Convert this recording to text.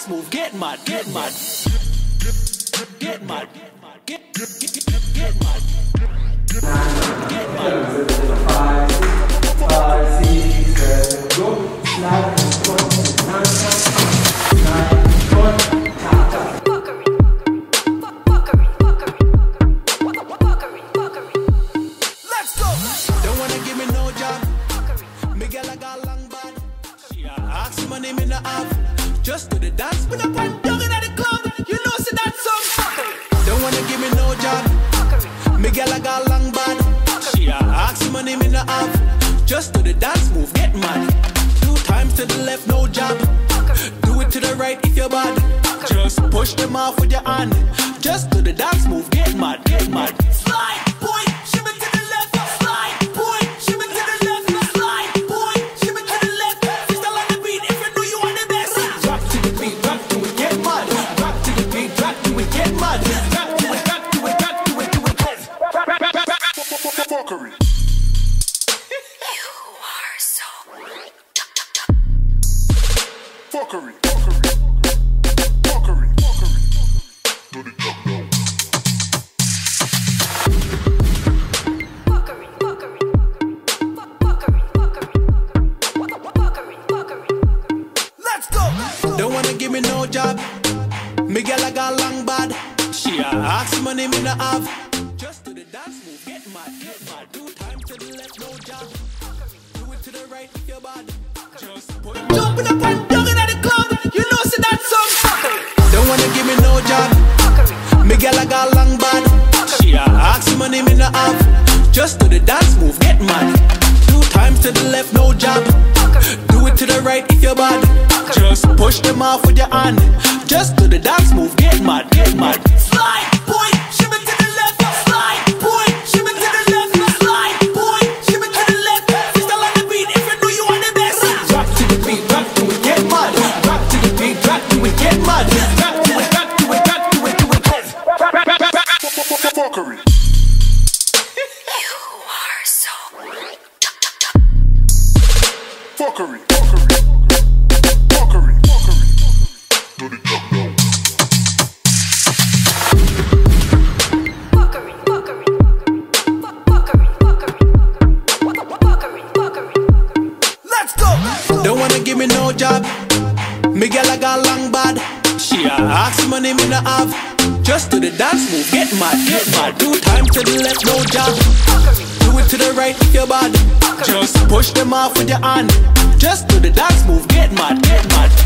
dance move, get mad, get mad, get mad, get mad, get mad. 5, 6, 7, go. Slide, squat, 9, 9, tap. Let's go. Don't wanna give me no job. Miguel, I got long bad. Ask me my name in the app. Just do the dance with a pint down in the club. You know, see that song. Don't wanna give me no job. Miguel, I got long bad. Ask me my name in the app. Just do the dance move, get mad. 2 times to the left, no job. Do it to the right if you're bad. Just push them off with your hand. Just do the dance move, get mad, get mad. Slide, boy, shimmy to the left. Slide, boy, shimmy to the left. Slide, boy, shimmy to the left. Freestyle on the beat if you know you want the best. Drop to the beat, drop to it, get mad. Drop to the beat, drop to it, get mad. Drop to it, drop to it, drop to it, do it, get. Fuckery. Fuckery, fuckery, fuckery, fuckery. Do the jump down. Fuckery, fuckery, fuckery, fuckery, fuckery. Let's go. Don't wanna give me no job. Miguel, I got long bad. She ask my name in the app. Just do the dance move, get mad, get mad. 2 times to the left, no job. Do it to the right if you're bad. Just put jump in the pant down in the club. You know, see that song. Don't wanna give me no job. Miguel, I got long bad. She ask my name in the app. Just do the dance move, get mad. 2 times to the left, no job. Do it to the right if you're bad. Just push them off with your hand. Just do the dance move, get mad, get mad. Slide, boy, shimmy to the left. Slide, boy, shimmy to the left. Slide, boy, shimmy to the left. Freestyle on the beat if you know you want the best. Drop to the beat, drop to it, get mad. Drop to the beat, drop to it, get mad. Drop to it, drop to it, drop to it, do it, get. Fuckery. You are so fuckery, fuckery, fuckery, fuckery. Do the jump down. Fuckery, fuckery, fuckery, fuckery, fuckery. Let's go. Don't wanna give me no job. Miguel, I got long bad. She ask my name in the app. Just do the dance move, get mad, get mad. 2 times to the left, no job. Do it to the right if you're bad. Just push them off with your hand. Just do the dance move, get mad, get mad.